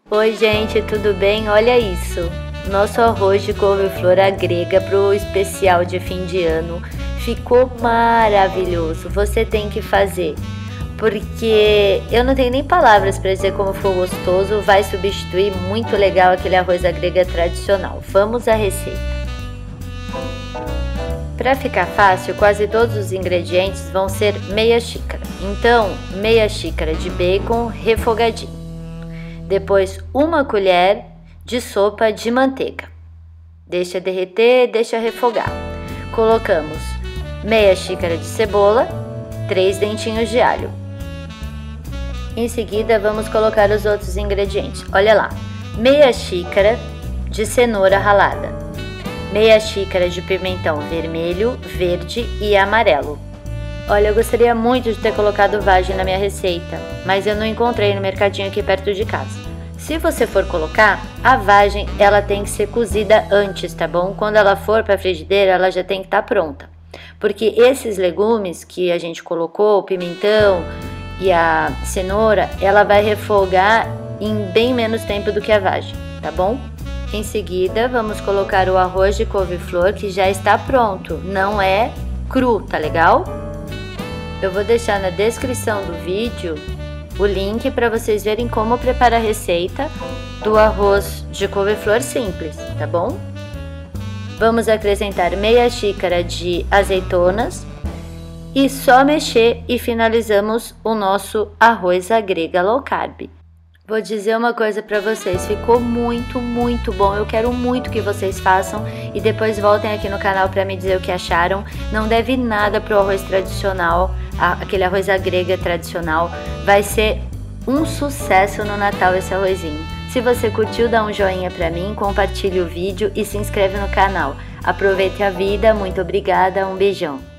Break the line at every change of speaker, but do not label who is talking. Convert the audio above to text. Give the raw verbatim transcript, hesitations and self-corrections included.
Oi gente, tudo bem? Olha isso, nosso arroz de couve-flor à grega para o especial de fim de ano ficou maravilhoso. Você tem que fazer, porque eu não tenho nem palavras para dizer como ficou gostoso. Vai substituir muito legal aquele arroz à grega tradicional. Vamos à receita. Para ficar fácil, quase todos os ingredientes vão ser meia xícara. Então, meia xícara de bacon refogadinho. Depois, uma colher de sopa de manteiga. Deixa derreter, deixa refogar. Colocamos meia xícara de cebola, três dentinhos de alho. Em seguida, vamos colocar os outros ingredientes. Olha lá, meia xícara de cenoura ralada, meia xícara de pimentão vermelho, verde e amarelo. Olha, eu gostaria muito de ter colocado vagem na minha receita, mas eu não encontrei no mercadinho aqui perto de casa. Se você for colocar, a vagem ela tem que ser cozida antes, tá bom? Quando ela for para a frigideira, ela já tem que estar pronta. Porque esses legumes que a gente colocou, o pimentão e a cenoura, ela vai refogar em bem menos tempo do que a vagem, tá bom? Em seguida, vamos colocar o arroz de couve-flor que já está pronto, não é cru, tá legal? Eu vou deixar na descrição do vídeo o link para vocês verem como preparar a receita do arroz de couve-flor simples, tá bom? Vamos acrescentar meia xícara de azeitonas e só mexer e finalizamos o nosso arroz à grega low carb. Vou dizer uma coisa para vocês, ficou muito, muito bom. Eu quero muito que vocês façam e depois voltem aqui no canal para me dizer o que acharam. Não deve nada pro arroz tradicional, aquele arroz à grega tradicional. Vai ser um sucesso no Natal esse arrozinho. Se você curtiu, dá um joinha para mim, compartilhe o vídeo e se inscreve no canal. Aproveite a vida, muito obrigada, um beijão.